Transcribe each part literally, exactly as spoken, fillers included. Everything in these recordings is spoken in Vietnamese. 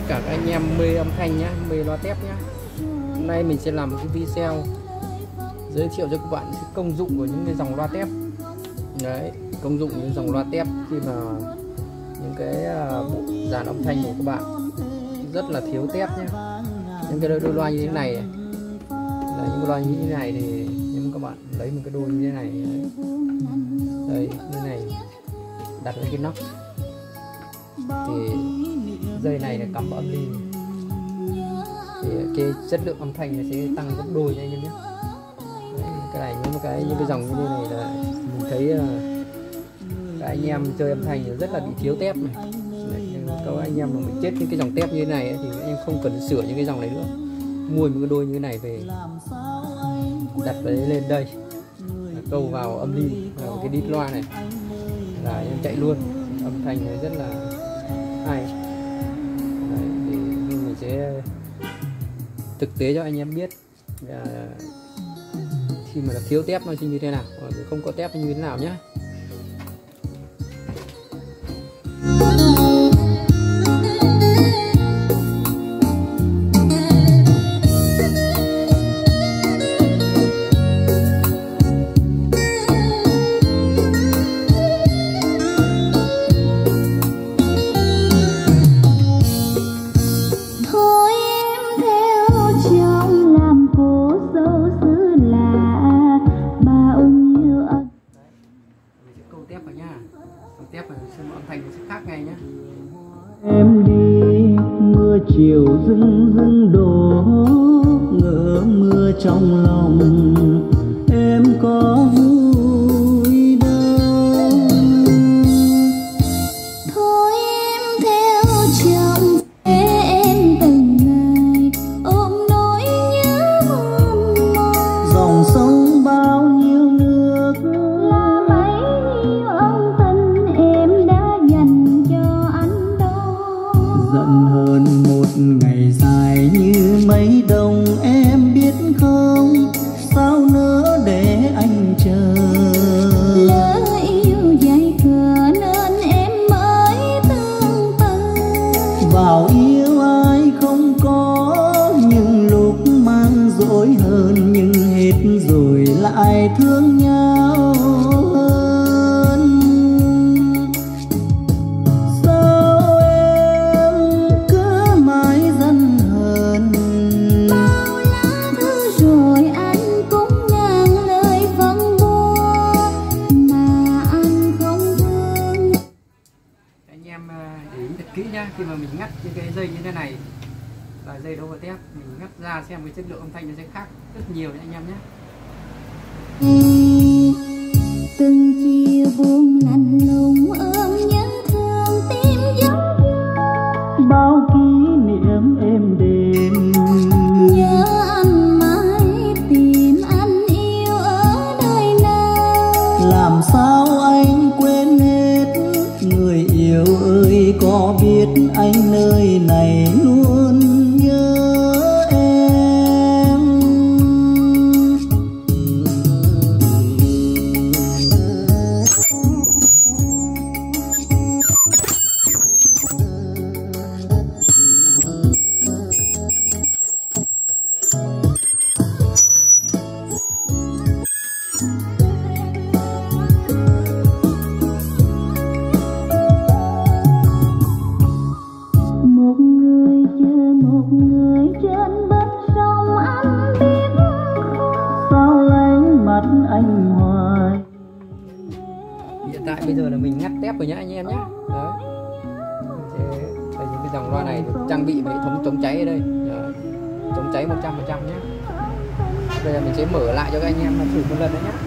cả các anh em mê âm thanh nhá, mê loa tép nhá. Hôm nay mình sẽ làm một cái video giới thiệu cho các bạn cái công dụng của những cái dòng loa tép. Đấy, công dụng của những dòng loa tép khi mà những cái bộ dàn âm thanh của các bạn rất là thiếu tép nhé. Những cái đôi loa như thế này, là những cái loa như thế này thì nếu các bạn lấy một cái đôi như thế này, đây như thế này, đặt lên cái nóc thì dây này là cắm vào âm ly thì cái chất lượng âm thanh này sẽ tăng gấp đôi nha anh em nhé. Cái này những cái những cái dòng như thế này là mình thấy uh, các anh em chơi âm thanh thì rất là bị thiếu tép này. Các anh em mà mình chết những cái dòng tép như thế này ấy, thì anh em không cần sửa những cái dòng này nữa, mua một cái đôi như thế này về đặt cái lên đây, câu vào âm ly vào cái đít loa này là anh em chạy luôn, âm thanh này rất là hay. Đấy, thì mình sẽ thực tế cho anh em biết à, khi mà là thiếu tép nó như thế nào, còn không có tép như thế nào nhé. Tép này xem âm thanh nó sẽ khác ngay nhé. Em đi mưa chiều rưng rưng đổ, ngỡ mưa trong lòng em có vui đâu. Thôi em theo chồng em từng ngày ôm nỗi nhớ mong mong. Dòng sông bao nhiêu nước là bấy nhiêu ân tình em đã dành cho anh đó. giận hơn một ngày dài như mấy đông, em biết không sao nỡ để anh chờ. Lỡ yêu dây cờ nên em mới tương tư, Vào yêu ai không có những lúc mang dỗi hơn, nhưng hết rồi lại thương nhau hơn. Sao em cứ mãi giận hờn, bao lá thư rồi anh cũng ngàn lời phân bua mà anh không thương. Anh em để ý thật kỹ nhá, khi mà mình ngắt những cái dây như thế này là dây đâu có tép, mình ngắt ra xem cái chất lượng âm thanh nó sẽ khác rất nhiều nha anh em nhé. Từng chiều buồn lạnh lùng ôm nhớ thương tim dốc, bao kỷ niệm êm đềm. nhớ anh mãi tìm anh yêu ở nơi nào. Làm sao anh quên hết, người yêu ơi có biết anh nơi này luôn nhớ em. Một người chờ một người trên bến sông, anh biết không Sao lánh mắt anh hoài. Hiện tại bây giờ là mình ngắt tép rồi nhá anh em nhé. Đấy, đây những cái dòng loa này được trang bị hệ thống chống cháy ở đây. Đấy, chống cháy một trăm phần trăm nhé. Bây giờ mình sẽ mở lại cho các anh em thử một lần nữa nhé.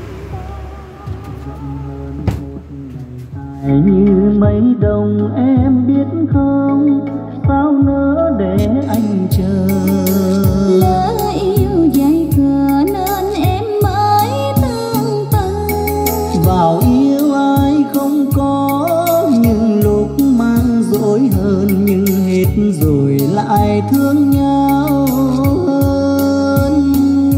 Như mấy đồng em biết không sao nỡ để anh chờ. lỡ yêu dây cờ nên em mới tương tư, Vào yêu ai không có những lúc mang dỗi hơn, nhưng hết rồi lại thương nhau hơn.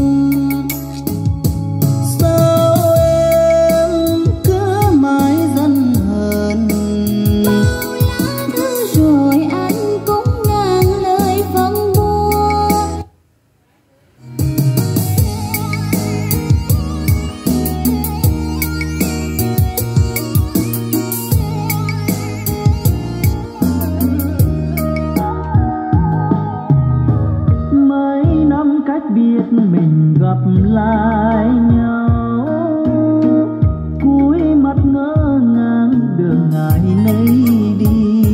Sao em cứ mãi giận hờn, bao lá thư rồi anh cũng ngàn đường ngày nay đi.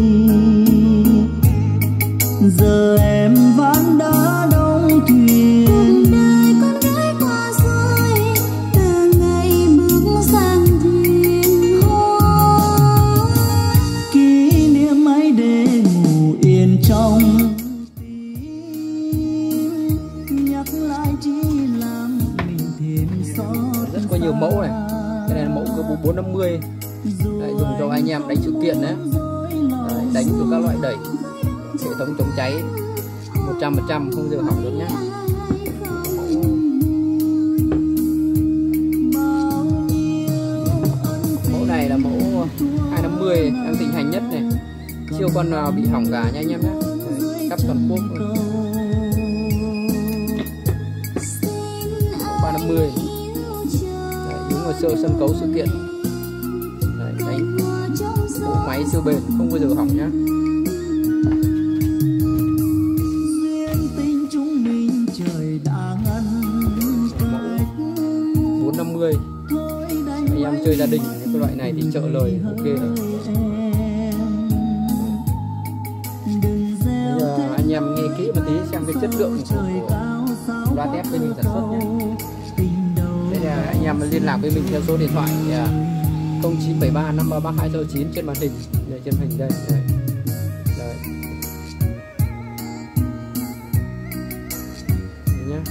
Giờ em ván đã đóng thuyền, cuộc đời con gái qua rồi, từ ngày bước sang thuyền hoa. kỷ niệm ấy để ngủ yên trong tim, nhắc lại chỉ làm mình thêm xót. Rất có nhiều mẫu này. Cái này là mẫu cơ bốn năm mươi. Đấy, dùng cho anh em đánh sự kiện đấy. Đấy, đánh từ các loại đẩy, hệ thống chống cháy một trăm phần trăm không giờ hỏng được nhé. Mẫu này là mẫu hai năm mươi đang thịnh hành nhất này, chưa con nào bị hỏng cả nha anh em nhé. Khắp toàn quốc luôn. ba năm mươi. Đấy, đúng là sơ sân khấu sự kiện. Đấy, đánh bộ máy siêu bền không bao giờ hỏng nhá. bốn năm mươi. Anh em chơi gia đình những cái loại này thì trợ lời ok này. Bây giờ anh em nghe kỹ một tí xem cái chất lượng của, của loa tép bên mình sản xuất nhé. Đây là anh em liên lạc với mình theo số điện thoại không chín bảy ba năm ba ba hai sáu chín trên màn hình. Đây, trên hình đây. Đây. Đấy. Đấy nhá.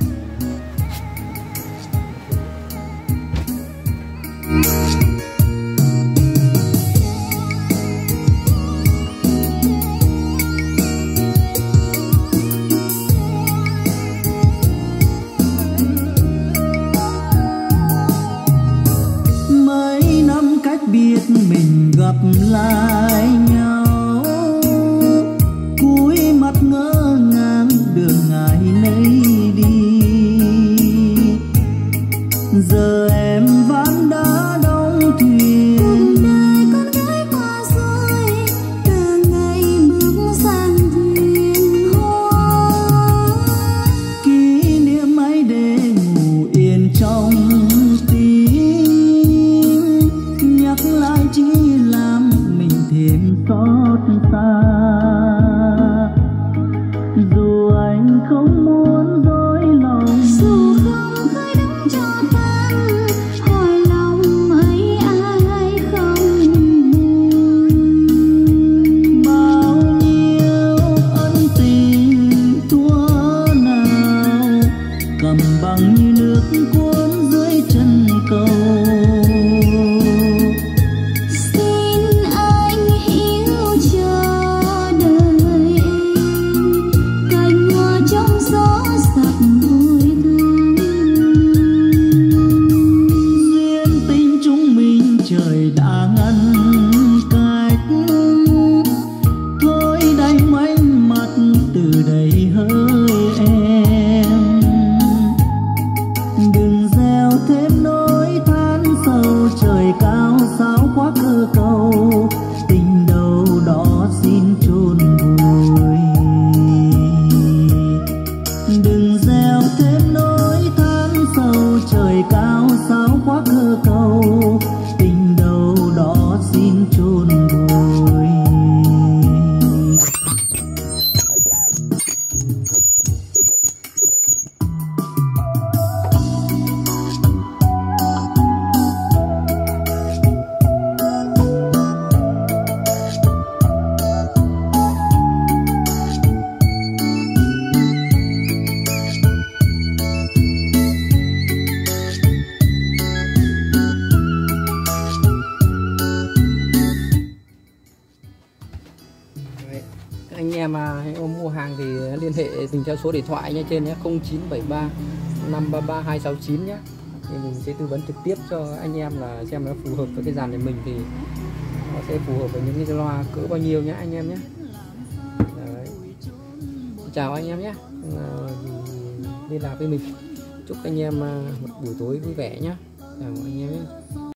Mấy năm cách biệt mình gặp lại nhau, cúi mặt ngỡ ngàng đường ngày nay đi. Giờ em ván đã đóng thuyền, Cuộc đời con gái qua rồi, từ ngày bước sang thuyền hoa. kỷ niệm ấy để ngủ yên trong tim, nhắc lại chỉ làm mình thêm xót xa. Dù anh không muốn dối lòng, Dù không khơi đắm cho tan, hỏi lòng ấy ai không buồn. bao nhiêu ân tình thua nào, cầm bằng như nước cuốn dưới chân cầu. Xin anh hiểu cho đời em, cành hoa trong gió sập vui thương. Duyên tình chúng mình trời đã ngăn cách, thôi đành mảnh mặt từ đây hỡi em. Đừng gieo thêm nỗi than sâu, trời cao sao quá cơ cầu, tình đầu đó xin chôn vùi. Đừng gieo thêm nỗi than sâu, trời cao sao quá cơ cầu, tình đầu đó xin chôn vùi. Đấy. Các anh em mà mua hàng thì liên hệ mình theo số điện thoại nhé, trên nhé không chín bảy ba năm ba ba hai sáu chín nhé. Thì mình sẽ tư vấn trực tiếp cho anh em là xem nó phù hợp với cái dàn của mình thì nó sẽ phù hợp với những cái loa cỡ bao nhiêu nhé anh em nhé. Đấy. Chào anh em nhé, liên lạc với mình. Chúc anh em một buổi tối vui vẻ nhé. Chào anh em nhé.